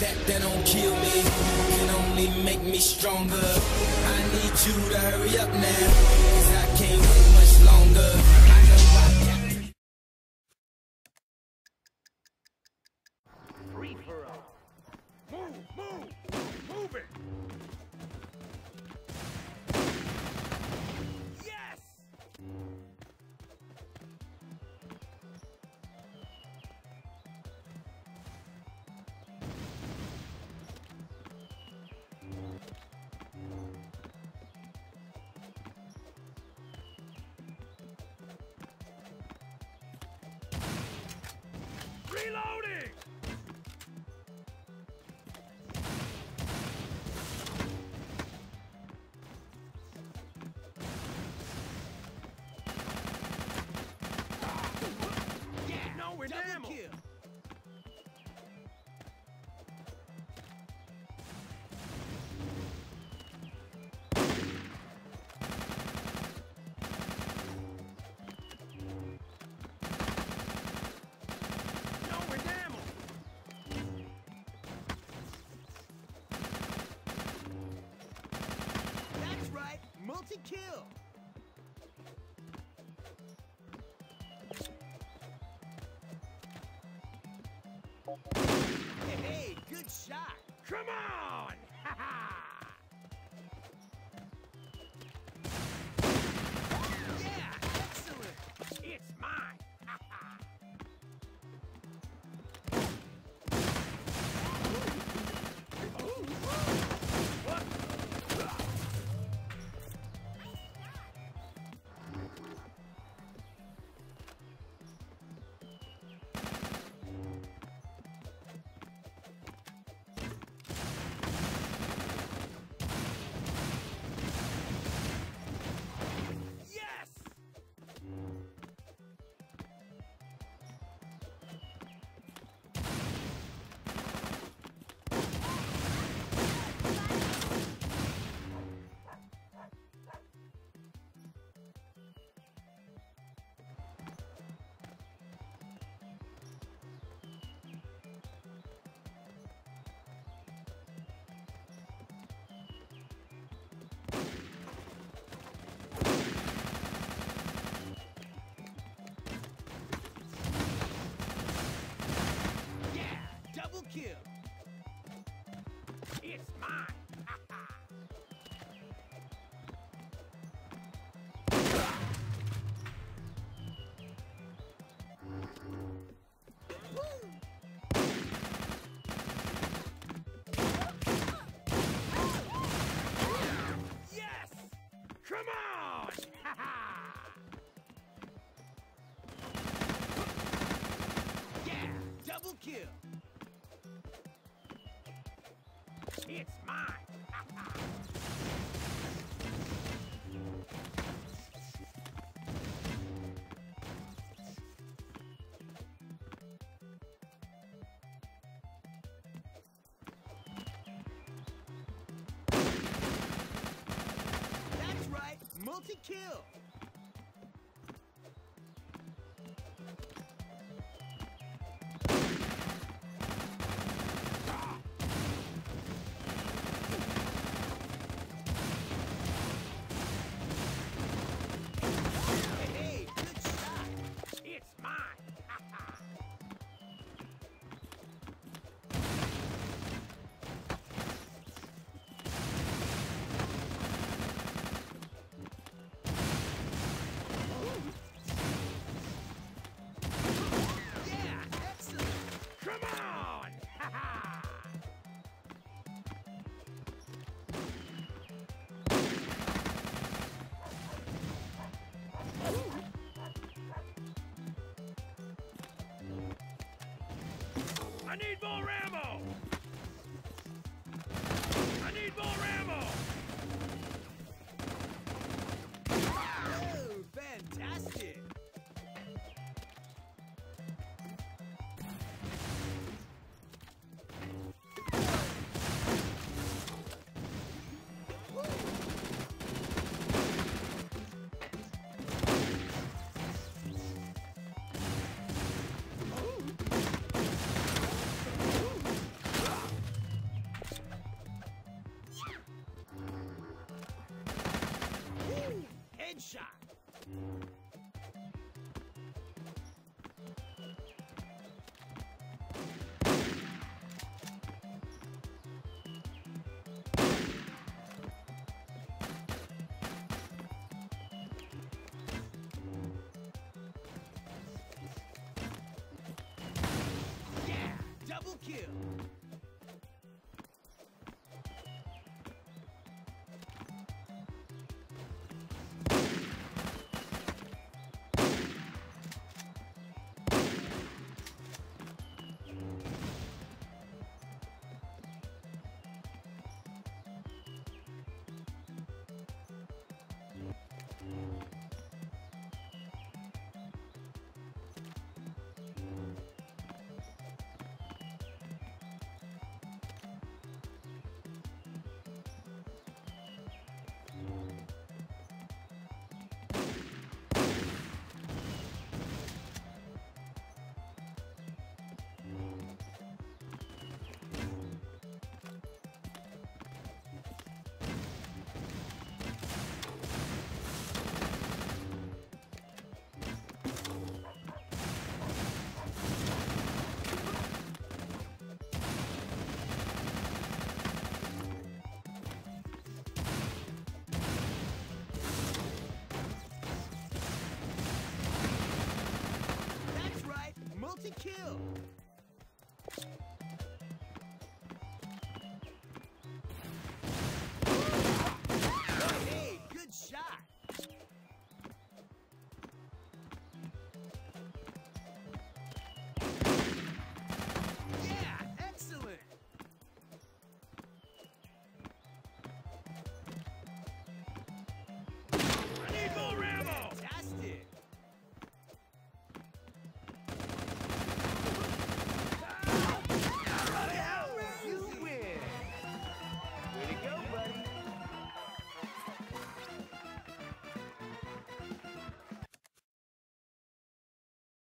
That don't kill me, can only make me stronger. I need you to hurry up now, 'cause I can't wait much longer. I know I can. Free for all. Move it! Yes! Reloading! Double kill. Nowhere ammo. That's right, multi-kill. Hey, good shot. Come on! Ha ha! Yeah, excellent. It's mine. Ha ha! What? Double kill. It's mine. Ha ha. Yes! Come on! Ha ha! Yeah, double kill. It's mine! Ha ha! That's right! Multi-kill! Hey, good shot! It's mine! Ha ha! Yeah, excellent! Come on! Ha ha! I need more ammo! I need more ammo! Oh, fantastic!